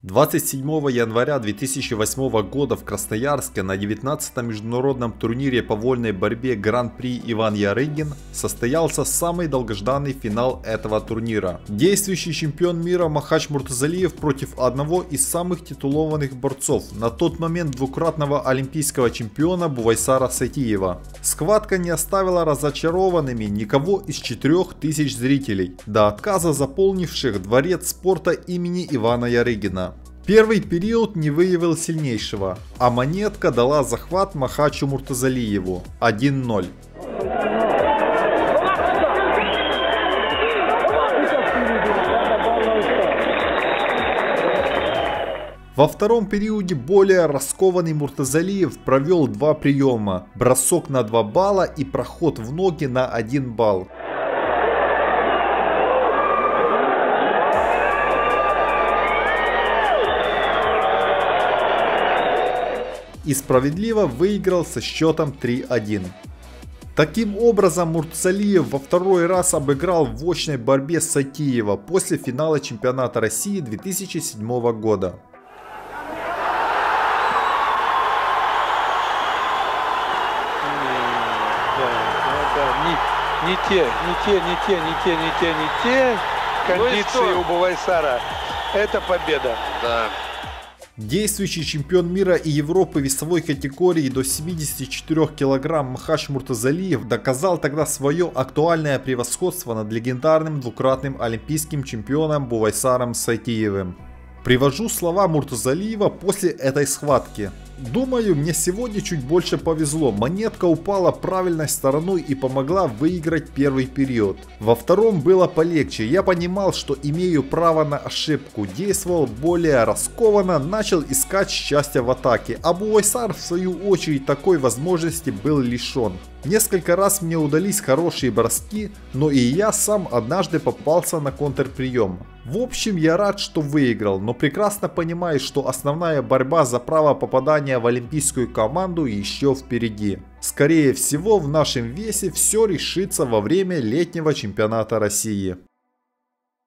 27 января 2008 года в Красноярске на 19-м международном турнире по вольной борьбе Гран-при Иван Ярыгин состоялся самый долгожданный финал этого турнира. Действующий чемпион мира Махач Муртазалиев против одного из самых титулованных борцов, на тот момент двукратного олимпийского чемпиона Бувайсара Сайтиева. Схватка не оставила разочарованными никого из 4000 зрителей, до отказа заполнивших дворец спорта имени Ивана Ярыгина. Первый период не выявил сильнейшего, а монетка дала захват Махачу Муртазалиеву 1-0. Во втором периоде более раскованный Муртазалиев провел два приема: бросок на 2 балла и проход в ноги на 1 балл. И справедливо выиграл со счетом 3-1. Таким образом, Муртазалиев во второй раз обыграл в очной борьбе Сайтиева после финала чемпионата России 2007 года. Не те кондиции у Бувайсара. Это победа. Да. Действующий чемпион мира и Европы весовой категории до 74 кг Махач Муртазалиев доказал тогда свое актуальное превосходство над легендарным двукратным олимпийским чемпионом Бувайсаром Сайтиевым. Привожу слова Муртазалиева после этой схватки. Думаю, мне сегодня чуть больше повезло. Монетка упала правильной стороной и помогла выиграть первый период. Во втором было полегче. Я понимал, что имею право на ошибку. Действовал более раскованно, начал искать счастья в атаке. А Бувайсар в свою очередь такой возможности был лишен. Несколько раз мне удались хорошие броски, но и я сам однажды попался на контрприем. В общем, я рад, что выиграл, но прекрасно понимаю, что основная борьба за право попадания в олимпийскую команду еще впереди. Скорее всего, в нашем весе все решится во время летнего чемпионата России.